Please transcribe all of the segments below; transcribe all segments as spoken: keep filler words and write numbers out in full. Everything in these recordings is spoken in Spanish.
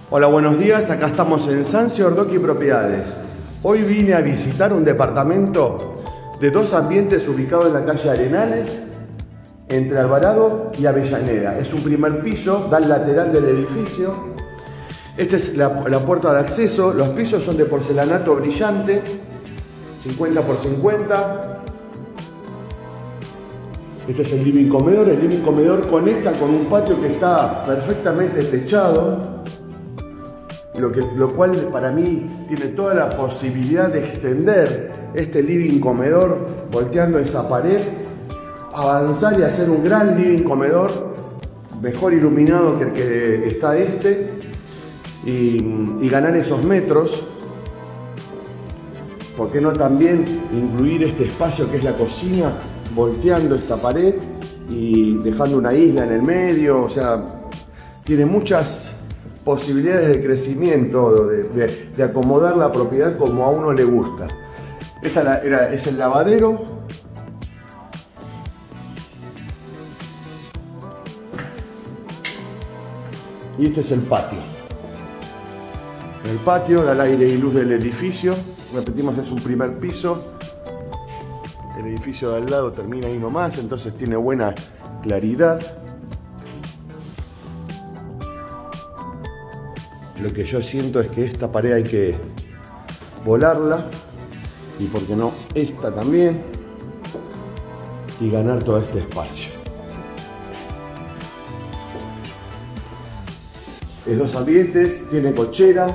Hola, buenos días. Acá estamos en Sancio Ardocchi Propiedades. Hoy vine a visitar un departamento de dos ambientes ubicado en la calle Arenales, entre Alvarado y Avellaneda. Es un primer piso, da al lateral del edificio. Esta es la, la puerta de acceso. Los pisos son de porcelanato brillante, cincuenta por cincuenta. Este es el living comedor. El living comedor conecta con un patio que está perfectamente techado. Lo, que, lo cual para mí tiene toda la posibilidad de extender este living comedor volteando esa pared, avanzar y hacer un gran living comedor mejor iluminado que el que está este y, y ganar esos metros. ¿Por qué no también incluir este espacio que es la cocina, volteando esta pared y dejando una isla en el medio? O sea, tiene muchas posibilidades de crecimiento, de, de, de acomodar la propiedad como a uno le gusta. Esta era, era, es el lavadero. Y este es el patio. El patio da el aire y luz del edificio. Repetimos, es un primer piso. El edificio de al lado termina ahí nomás, entonces tiene buena claridad. Lo que yo siento es que esta pared hay que volarla, y por qué no esta también, y ganar todo este espacio. Es dos ambientes, tiene cochera.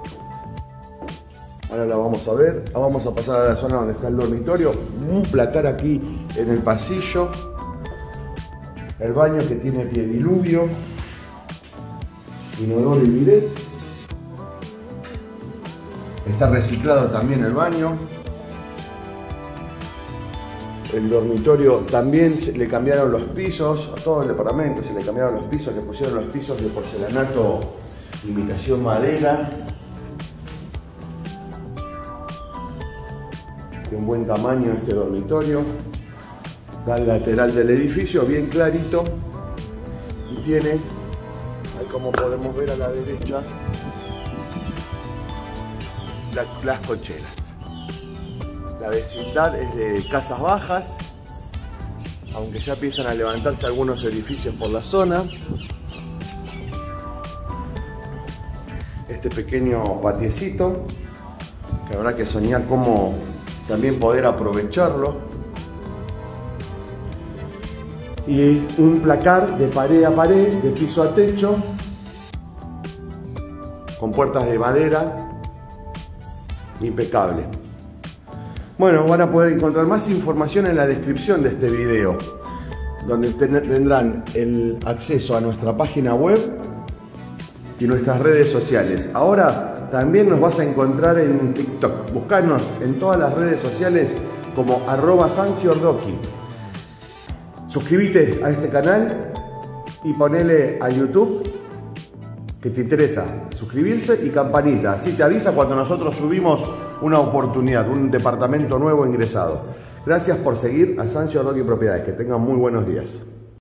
Ahora la vamos a ver. Ahora vamos a pasar a la zona donde está el dormitorio. Un placar aquí en el pasillo. El baño que tiene piediluvio, inodoro y bidet. Está reciclado también el baño. El dormitorio también se le cambiaron los pisos, a todo el departamento se le cambiaron los pisos, le pusieron los pisos de porcelanato imitación madera. Tiene un buen tamaño este dormitorio. Da al lateral del edificio, bien clarito. Y tiene, ahí como podemos ver a la derecha, La, las cocheras. La vecindad es de casas bajas, aunque ya empiezan a levantarse algunos edificios por la zona. Este pequeño patiecito, que habrá que soñar cómo también poder aprovecharlo. Y un placar de pared a pared, de piso a techo, con puertas de madera, impecable. Bueno, van a poder encontrar más información en la descripción de este video, donde tendrán el acceso a nuestra página web y nuestras redes sociales. Ahora también nos vas a encontrar en TikTok. Buscanos en todas las redes sociales como arroba Sancio Ardocchi. Suscríbete a este canal y ponele a YouTube que te interesa suscribirse y campanita, así te avisa cuando nosotros subimos una oportunidad, un departamento nuevo ingresado. Gracias por seguir a Sancio Ardocchi Propiedades, que tengan muy buenos días.